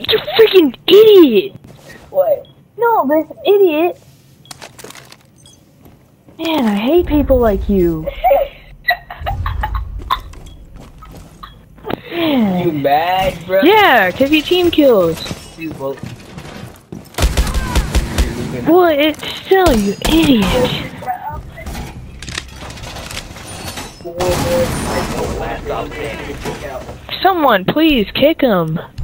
You freaking idiot! What? No, this idiot! Man, I hate people like you. Man. You mad, bro? Yeah, cause you team kills. Well, it's still, you idiot. Someone, please kick him.